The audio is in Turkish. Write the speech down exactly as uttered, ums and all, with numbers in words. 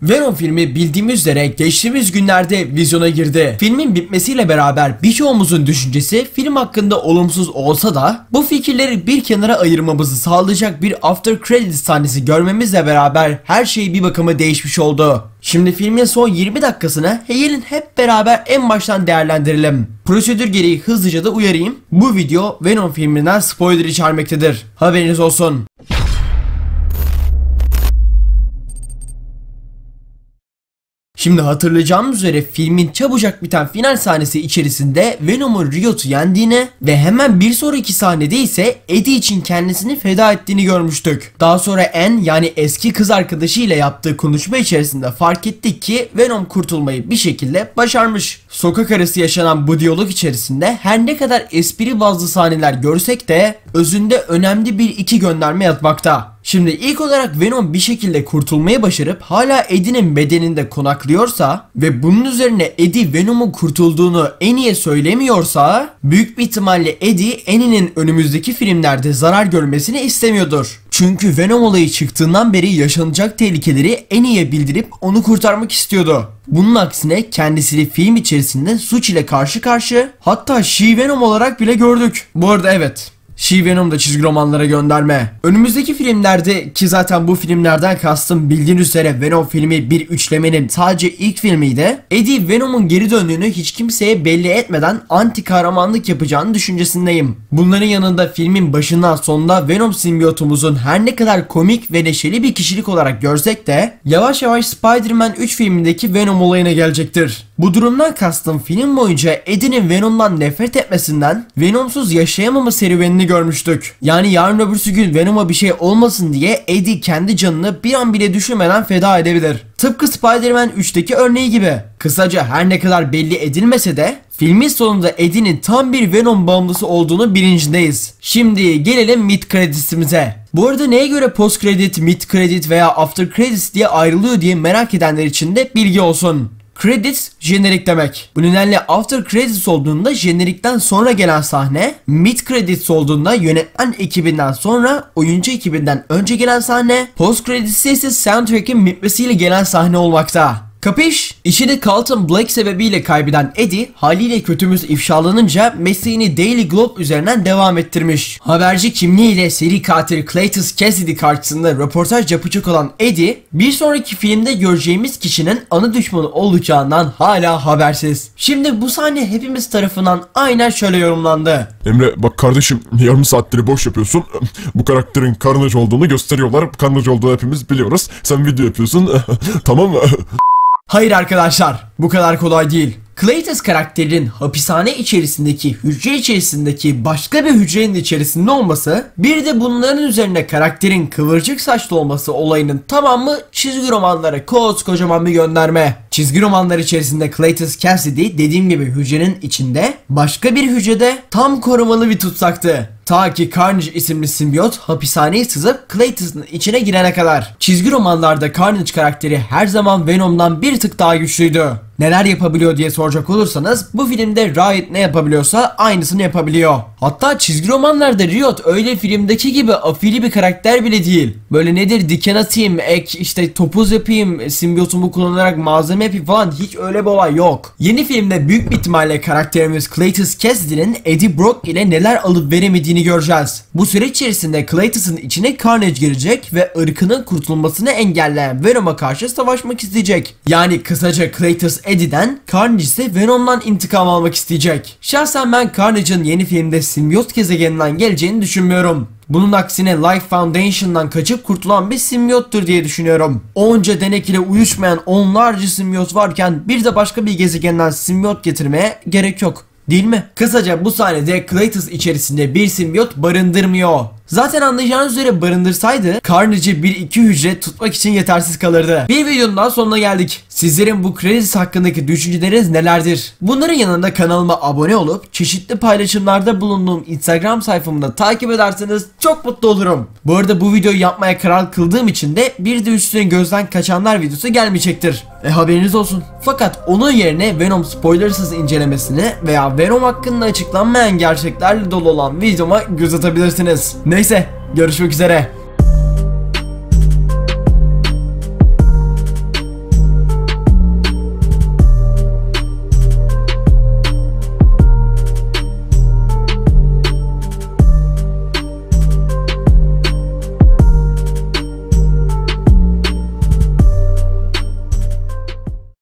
Venom filmi bildiğimiz üzere geçtiğimiz günlerde vizyona girdi. Filmin bitmesiyle beraber birçoğumuzun düşüncesi film hakkında olumsuz olsa da bu fikirleri bir kenara ayırmamızı sağlayacak bir after credits sahnesi görmemizle beraber her şey bir bakıma değişmiş oldu. Şimdi filmin son yirmi dakikasını gelin hep beraber en baştan değerlendirelim. Prosedür gereği hızlıca da uyarayım. Bu video Venom filminden spoiler içermektedir. Haberiniz olsun. Şimdi hatırlayacağımız üzere filmin çabucak biten final sahnesi içerisinde Venom'un Riot'u yendiğini ve hemen bir sonraki sahnede ise Eddie için kendisini feda ettiğini görmüştük. Daha sonra Anne yani eski kız arkadaşıyla yaptığı konuşma içerisinde fark ettik ki Venom kurtulmayı bir şekilde başarmış. Sokak arası yaşanan bu diyalog içerisinde her ne kadar espri bazlı sahneler görsek de özünde önemli bir iki gönderme yatmakta. Şimdi ilk olarak Venom bir şekilde kurtulmayı başarıp hala Eddie'nin bedeninde konaklıyorsa ve bunun üzerine Eddie Venom'un kurtulduğunu Annie'ye söylemiyorsa büyük bir ihtimalle Eddie Annie'nin önümüzdeki filmlerde zarar görmesini istemiyordur. Çünkü Venom olayı çıktığından beri yaşanacak tehlikeleri Annie'ye bildirip onu kurtarmak istiyordu. Bunun aksine kendisini film içerisinde suç ile karşı karşı, hatta She Venom olarak bile gördük. Bu arada evet, She Venom da çizgi romanlara gönderme. Önümüzdeki filmlerde, ki zaten bu filmlerden kastım bildiğiniz üzere Venom filmi bir üçlemenin sadece ilk filmiydi, Eddie Venom'un geri döndüğünü hiç kimseye belli etmeden anti kahramanlık yapacağını düşüncesindeyim. Bunların yanında filmin başından sonunda Venom simbiyotumuzun her ne kadar komik ve neşeli bir kişilik olarak görsek de yavaş yavaş Spider-Man üç filmindeki Venom olayına gelecektir. Bu durumdan kastım film boyunca Eddie'nin Venom'dan nefret etmesinden Venom'suz yaşayamama serüvenini görmüştük. Yani yarın öbürsü gün Venom'a bir şey olmasın diye Eddie kendi canını bir an bile düşünmeden feda edebilir. Tıpkı Spider-Man üçteki örneği gibi. Kısaca her ne kadar belli edilmese de filmin sonunda Eddie'nin tam bir Venom bağımlısı olduğunu bilincindeyiz. Şimdi gelelim mid credits'imize. Bu arada neye göre post credit, mid credit veya after credits diye ayrılıyor diye merak edenler için de bilgi olsun. Credits jenerik demek. Bu nedenle after credits olduğunda jenerikten sonra gelen sahne, mid credits olduğunda yönetmen ekibinden sonra oyuncu ekibinden önce gelen sahne, post credits ise soundtrack'in bitmesiyle gelen sahne olmakta. Kapış? İşini Carlton Black sebebiyle kaybeden Eddie haliyle kötümüz ifşalanınca mesleğini Daily Globe üzerinden devam ettirmiş. Haberci kimliğiyle seri katil Cletus Cassidy karşısında röportaj yapacak olan Eddie bir sonraki filmde göreceğimiz kişinin ana düşmanı olacağından hala habersiz. Şimdi bu sahne hepimiz tarafından aynen şöyle yorumlandı. Emre bak kardeşim, yarım saattir boş yapıyorsun. Bu karakterin Carnage olduğunu gösteriyorlar. Carnage olduğunu hepimiz biliyoruz. Sen video yapıyorsun. Tamam mı? Hayır arkadaşlar, bu kadar kolay değil. Cletus karakterinin hapishane içerisindeki hücre içerisindeki başka bir hücrenin içerisinde olması, bir de bunların üzerine karakterin kıvırcık saçlı olması olayının tamamı çizgi romanlara koskocaman bir gönderme. Çizgi romanlar içerisinde Cletus Cassidy dediğim gibi hücrenin içinde, başka bir hücrede tam korumalı bir tutsaktı. Ta ki Carnage isimli simbiyot hapishaneye sızıp Cletus'un içine girene kadar. Çizgi romanlarda Carnage karakteri her zaman Venom'dan bir tık daha güçlüydü. Neler yapabiliyor diye soracak olursanız bu filmde Riot ne yapabiliyorsa aynısını yapabiliyor. Hatta çizgi romanlarda Riot öyle filmdeki gibi afili bir karakter bile değil. Böyle nedir, diken atayım, ek işte topuz yapayım, simbiyotumu kullanarak malzeme yapayım falan, hiç öyle bir olay yok. Yeni filmde büyük bir ihtimalle karakterimiz Cletus Cassidy'nin Eddie Brock ile neler alıp veremediğini göreceğiz. Bu süreç içerisinde Cletus'un içine Carnage girecek ve ırkının kurtulmasını engelleyen Venom'a karşı savaşmak isteyecek. Yani kısaca Cletus Eddie'den, Carnage ise Venom'dan intikam almak isteyecek. Şahsen ben Carnage'ın yeni filmde simbiyot gezegeninden geleceğini düşünmüyorum. Bunun aksine Life Foundation'dan kaçıp kurtulan bir simbiyottur diye düşünüyorum. Onca denek ile uyuşmayan onlarca simbiyot varken bir de başka bir gezegenden simbiyot getirmeye gerek yok. Değil mi? Kısaca bu sahnede Cletus içerisinde bir simbiyot barındırmıyor. Zaten anlayacağınız üzere barındırsaydı Carnage'ı bir iki hücre tutmak için yetersiz kalırdı. Bir videonun daha sonuna geldik. Sizlerin bu Credits hakkındaki düşünceleriniz nelerdir? Bunların yanında kanalıma abone olup çeşitli paylaşımlarda bulunduğum Instagram sayfamı da takip ederseniz çok mutlu olurum. Bu arada bu videoyu yapmaya karar kıldığım için de bir de üstüne gözden kaçanlar videosu gelmeyecektir. E haberiniz olsun. Fakat onun yerine Venom spoilersız incelemesini veya Venom hakkında açıklanmayan gerçeklerle dolu olan videoma göz atabilirsiniz. Neyse, görüşmek üzere.